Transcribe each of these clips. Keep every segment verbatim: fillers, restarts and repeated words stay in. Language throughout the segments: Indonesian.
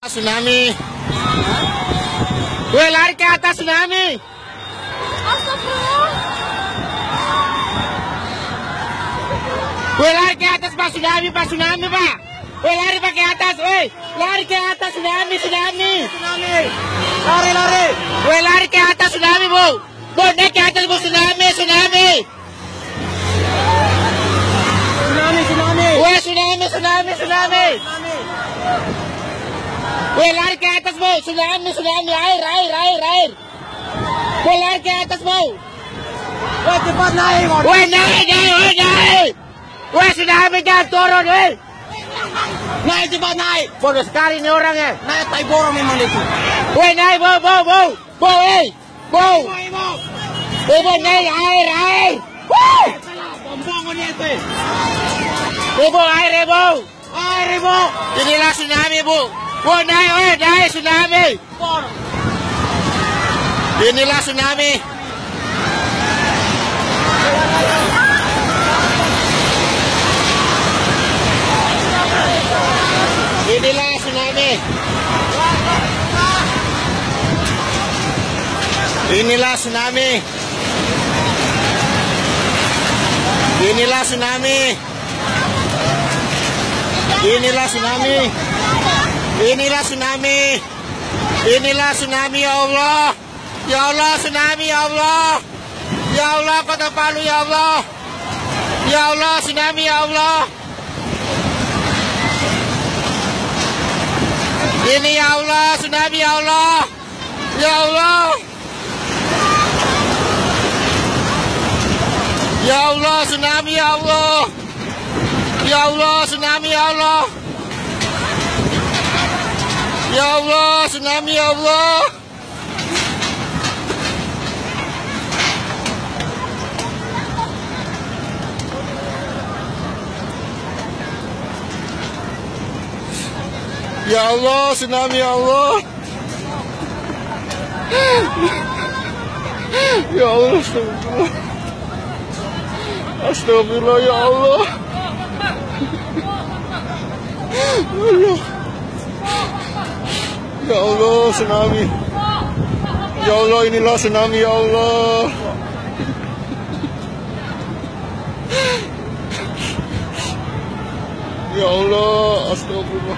Tsunami. Woi, lari ke atas tsunami. Astagfirullah. Woi, lari ke atas Pak, tsunami, Pak, tsunami, Pak. Woi, lari Pak ke atas, woi. Lari ke atas tsunami, tsunami. Tsunami. Lari, lari. Woi, lari ke atas tsunami, Bu. Bu, naik ke atas, Bu, tsunami, tsunami. Tsunami, tsunami. Woi, tsunami, tsunami, tsunami. Woi, lari ke atas, Bu. Tsunami, tsunami, air, air, air, air. Woi, lari ke atas, Bu. Woi, cepat naik. Woi, naik, naik, woi, naik. Woi, tsunami, jangan turun, woi. Naik, cepat naik. Bodoh sekali nih orangnya. Naik tai borong memang itu. Woi, naik, Bu, Bu, Bu. Bu, woi. Bu. Ibu, Bu, Bu, naik, air, air. Wuh. bombong ini itu. Bu, Bu, air, ya, Bu. Air, ibu. Inilah tsunami, Bu. Bu, naik, woi, naik, tsunami. Inilah tsunami. Inilah tsunami. Inilah tsunami. Inilah tsunami. Inilah tsunami. Inilah tsunami. Inilah tsunami, ya Allah. Ya Allah, tsunami, ya Allah. Ya Allah, Kota Palu, ya Allah. Ya Allah, tsunami, ya Allah. Ini ya Allah, tsunami, ya Allah. Ya Allah. Ya Allah, tsunami, ya Allah. Ya Allah, tsunami, ya Allah. Ya Allah, tsunami, ya Allah. Ya Allah, tsunami, ya Allah. Ya Allah, astagfirullah. Astagfirullah, ya Allah. Allah. Ya Allah, tsunami. Ya Allah, inilah tsunami, ya Allah. Ya Allah, astagfirullah.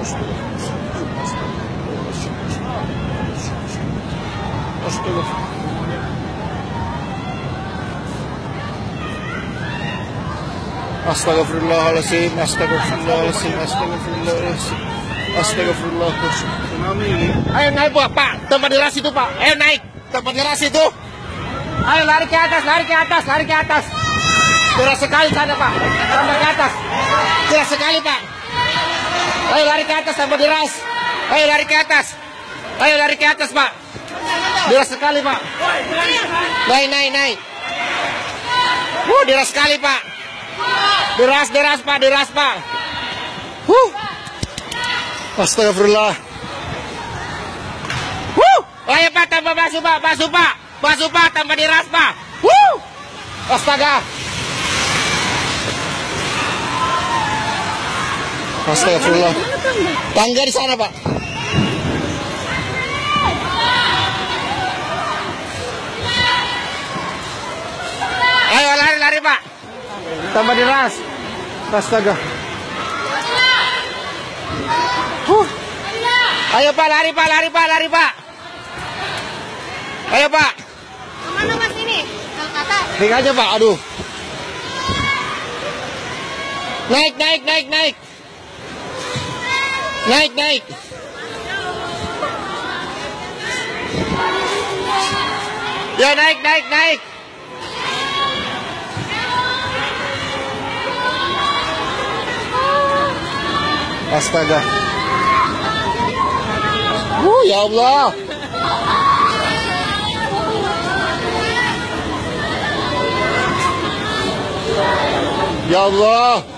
Astagfirullah. Astagfirullahaladzim, astagfirullahaladzim, astagfirullahaladzim, astagfirullahaladzim. Tsunami ini. Ayo naik, Pak, Pak. Tempat di ras itu, Pak. Ayo naik. Tempat di ras itu. Ayo lari ke atas, lari ke atas, lari ke atas. Deras sekali sana, Pak. Sampai ke atas. Deras sekali, Pak. Ayo lari ke atas, sampai deras. Ayo lari ke atas. Ayo lari ke atas, Pak. Deras sekali, Pak. Naik, naik, naik. Wuh, deras sekali, Pak. Deras, deras, Pak, deras, Pak. Huh. Astagfirullah. Huh. Ayo, Pak, tambah basuh, Pak, basuh, Pak. Basuh, Pak, tambah deras, Pak. Huh. Astaga. Astagfirullah. Tangga di sana, Pak. Ayo lari, lari, Pak. Tambah deras. Astaga. Huh. Ayo, Pak, lari, Pak, lari, Pak, lari, Pak. Ayo, Pak. Kemana Mas ini? Kalkata. Naik aja, Pak. Aduh. Naik, naik, naik, naik. Naik, naik. Ya, naik, naik, naik. Astaga. Uh, ya Allah. Ya Allah.